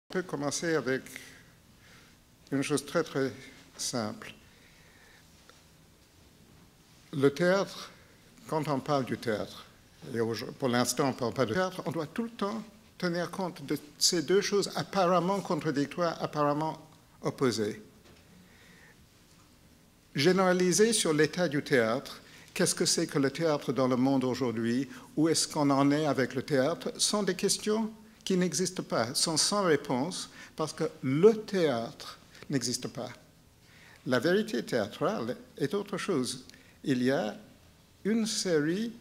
On peut commencer avec une chose très très simple. Le théâtre, quand on parle du théâtre, et pour l'instant on ne parle pas de théâtre, on doit tout le temps tenir compte de ces deux choses apparemment contradictoires, apparemment opposées. Généraliser sur l'état du théâtre, qu'est-ce que c'est que le théâtre dans le monde aujourd'hui, où est-ce qu'on en est avec le théâtre, sont des questions qui n'existent pas, sont sans réponse, parce que le théâtre n'existe pas. La vérité théâtrale est autre chose. Il y a une série,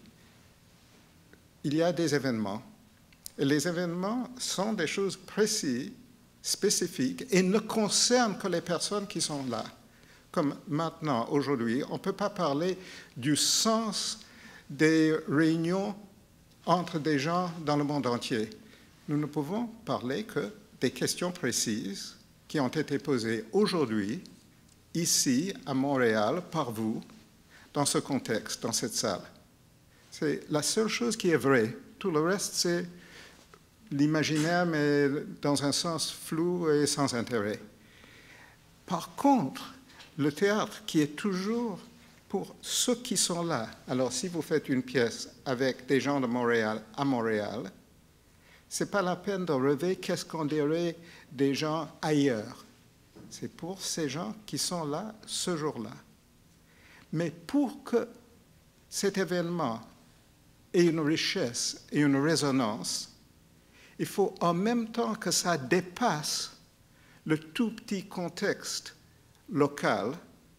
il y a des événements. Et les événements sont des choses précises, spécifiques, et ne concernent que les personnes qui sont là. Comme maintenant, aujourd'hui, on ne peut pas parler du sens des réunions entre des gens dans le monde entier. Nous ne pouvons parler que des questions précises qui ont été posées aujourd'hui, ici, à Montréal, par vous, dans ce contexte, dans cette salle. C'est la seule chose qui est vraie. Tout le reste, c'est l'imaginaire, mais dans un sens flou et sans intérêt. Par contre, le théâtre, qui est toujours pour ceux qui sont là. Alors, si vous faites une pièce avec des gens de Montréal à Montréal, ce n'est pas la peine de rêver qu'est-ce qu'on dirait des gens ailleurs. C'est pour ces gens qui sont là ce jour-là. Mais pour que cet événement ait une richesse et une résonance, il faut en même temps que ça dépasse le tout petit contexte local,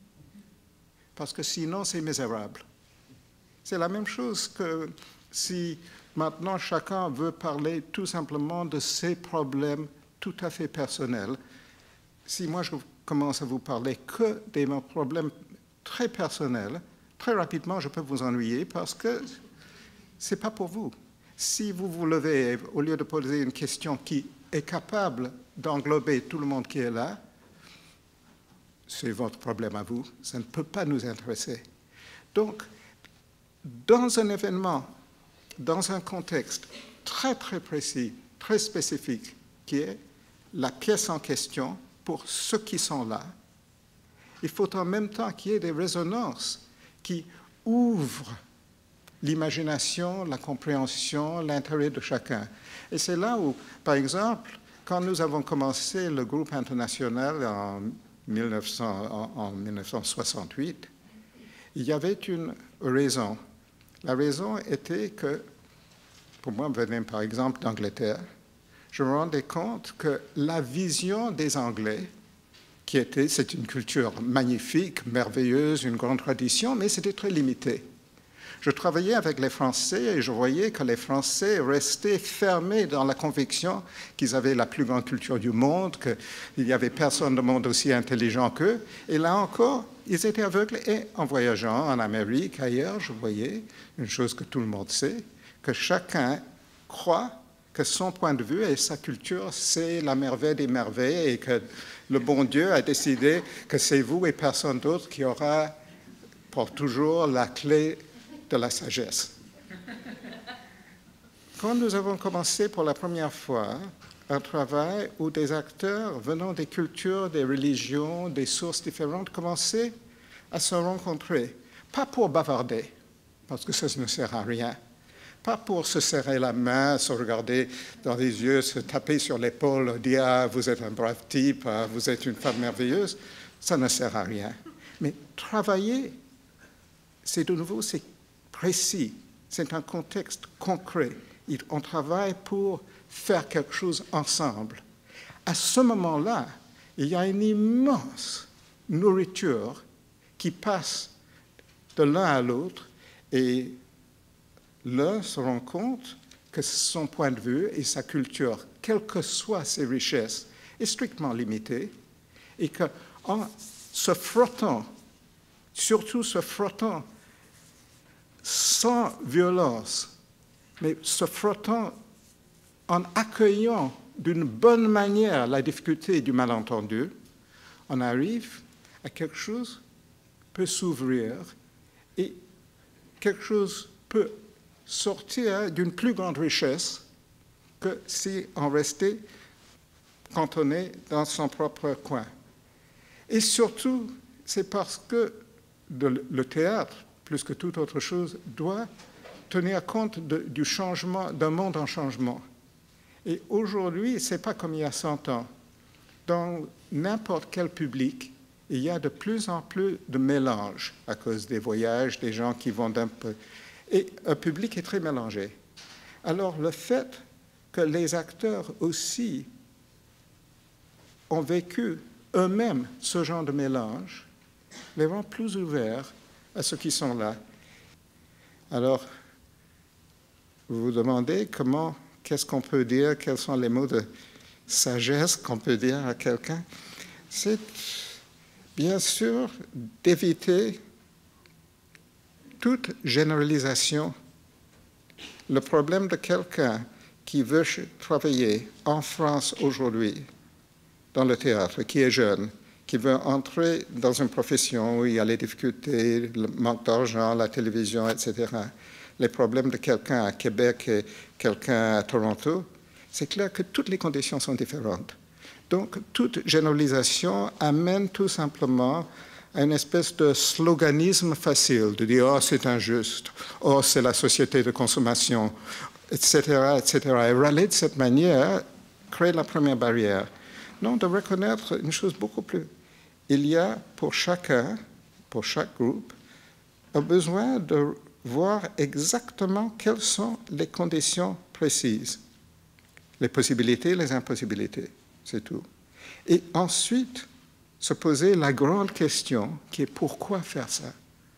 parce que sinon c'est misérable. C'est la même chose que si maintenant chacun veut parler tout simplement de ses problèmes tout à fait personnels. Si moi je commence à vous parler que des problèmes très personnels, très rapidement je peux vous ennuyer parce que ce n'est pas pour vous. Si vous vous levez, au lieu de poser une question qui est capable d'englober tout le monde qui est là, c'est votre problème à vous, ça ne peut pas nous intéresser. Donc, dans un événement, dans un contexte très très précis, très spécifique, qui est la pièce en question pour ceux qui sont là, il faut en même temps qu'il y ait des résonances qui ouvrent l'imagination, la compréhension, l'intérêt de chacun. Et c'est là où, par exemple, quand nous avons commencé le groupe international en 1968, il y avait une raison. La raison était que, pour moi, venant par exemple d'Angleterre, je me rendais compte que la vision des Anglais, c'est une culture magnifique, merveilleuse, une grande tradition, mais c'était très limité. Je travaillais avec les Français et je voyais que les Français restaient fermés dans la conviction qu'ils avaient la plus grande culture du monde, qu'il n'y avait personne du monde aussi intelligent qu'eux. Et là encore, ils étaient aveugles. Et en voyageant en Amérique, ailleurs, je voyais une chose que tout le monde sait, que chacun croit que son point de vue et sa culture, c'est la merveille des merveilles et que le bon Dieu a décidé que c'est vous et personne d'autre qui aura pour toujours la clé de la sagesse. Quand nous avons commencé pour la première fois un travail où des acteurs venant des cultures, des religions, des sources différentes commençaient à se rencontrer, pas pour bavarder, parce que ça ne sert à rien, pas pour se serrer la main, se regarder dans les yeux, se taper sur l'épaule, dire « Ah, vous êtes un brave type, ah, vous êtes une femme merveilleuse », ça ne sert à rien. Mais travailler, c'est de nouveau, c'est précis, c'est un contexte concret. On travaille pour faire quelque chose ensemble. À ce moment-là, il y a une immense nourriture qui passe de l'un à l'autre et l'un se rend compte que son point de vue et sa culture, quelles que soient ses richesses, est strictement limitée et qu'en se frottant, surtout se frottant sans violence, mais se frottant en accueillant d'une bonne manière la difficulté du malentendu, on arrive à quelque chose peut s'ouvrir et quelque chose peut sortir d'une plus grande richesse que si on restait cantonné dans son propre coin. Et surtout, c'est parce que le théâtre, plus que toute autre chose, doit tenir compte du changement, d'un monde en changement. Et aujourd'hui, ce n'est pas comme il y a 100 ans. Dans n'importe quel public, il y a de plus en plus de mélange à cause des voyages, des gens qui vont d'un peu... Et un public est très mélangé. Alors, le fait que les acteurs aussi ont vécu eux-mêmes ce genre de mélange les rend plus ouverts à ceux qui sont là. Alors, vous vous demandez qu'est-ce qu'on peut dire, quels sont les mots de sagesse qu'on peut dire à quelqu'un? C'est bien sûr d'éviter toute généralisation. Le problème de quelqu'un qui veut travailler en France aujourd'hui dans le théâtre, qui est jeune, qui veut entrer dans une profession où il y a les difficultés, le manque d'argent, la télévision, etc., les problèmes de quelqu'un à Québec et quelqu'un à Toronto, c'est clair que toutes les conditions sont différentes. Donc, toute généralisation amène tout simplement à une espèce de sloganisme facile, de dire « oh, c'est injuste »,« oh, c'est la société de consommation », etc., etc. Et râler de cette manière crée la première barrière. Non, de reconnaître une chose beaucoup plus. Il y a pour chacun, pour chaque groupe, un besoin de voir exactement quelles sont les conditions précises, les possibilités, les impossibilités, c'est tout. Et ensuite, se poser la grande question qui est pourquoi faire ça?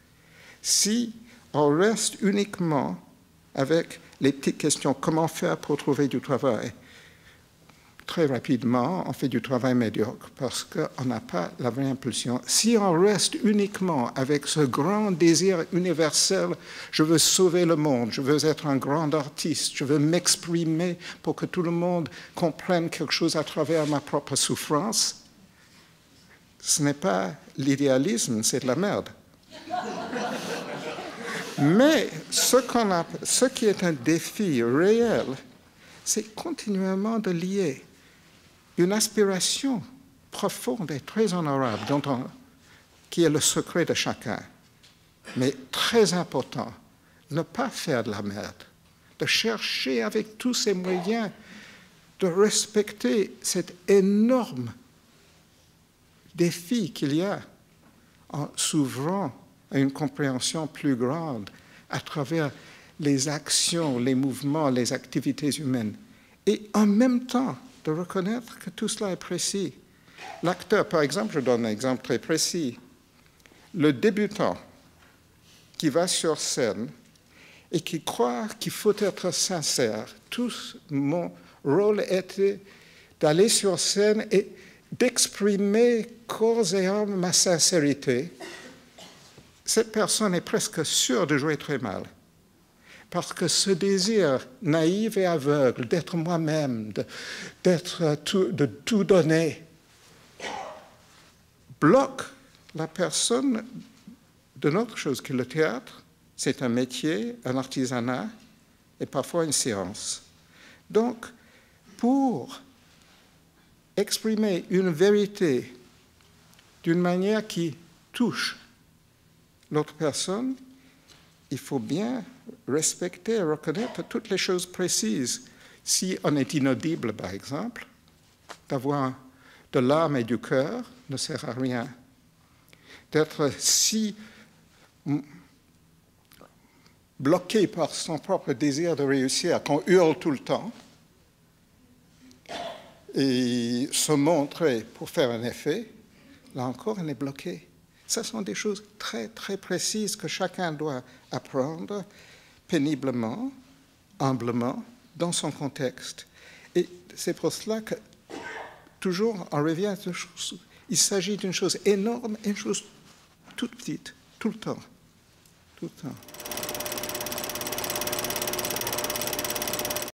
Si on reste uniquement avec les petites questions, comment faire pour trouver du travail? Très rapidement, on fait du travail médiocre parce qu'on n'a pas la vraie impulsion. Si on reste uniquement avec ce grand désir universel, je veux sauver le monde, je veux être un grand artiste, je veux m'exprimer pour que tout le monde comprenne quelque chose à travers ma propre souffrance, ce n'est pas l'idéalisme, c'est de la merde. Mais ce qui est un défi réel, c'est continuellement de lier une aspiration profonde et très honorable, qui est le secret de chacun, mais très important, ne pas faire de la merde, de chercher avec tous ses moyens de respecter cet énorme défi qu'il y a en s'ouvrant à une compréhension plus grande à travers les actions, les mouvements, les activités humaines, et en même temps de reconnaître que tout cela est précis. L'acteur, par exemple, je donne un exemple très précis, le débutant qui va sur scène et qui croit qu'il faut être sincère. Tout mon rôle était d'aller sur scène et d'exprimer corps et âme ma sincérité. Cette personne est presque sûre de jouer très mal. Parce que ce désir naïf et aveugle d'être moi-même, de tout donner, bloque la personne d'une autre chose que le théâtre. C'est un métier, un artisanat et parfois une séance. Donc, pour exprimer une vérité d'une manière qui touche l'autre personne, il faut bien respecter et reconnaître toutes les choses précises. Si on est inaudible, par exemple, d'avoir de l'âme et du cœur ne sert à rien. D'être si bloqué par son propre désir de réussir qu'on hurle tout le temps et se montrer pour faire un effet, là encore, on est bloqué. Ce sont des choses très, très précises que chacun doit apprendre péniblement, humblement, dans son contexte. Et c'est pour cela que toujours on revient à cette chose. Il s'agit d'une chose énorme et une chose toute petite, tout le temps. Tout le temps.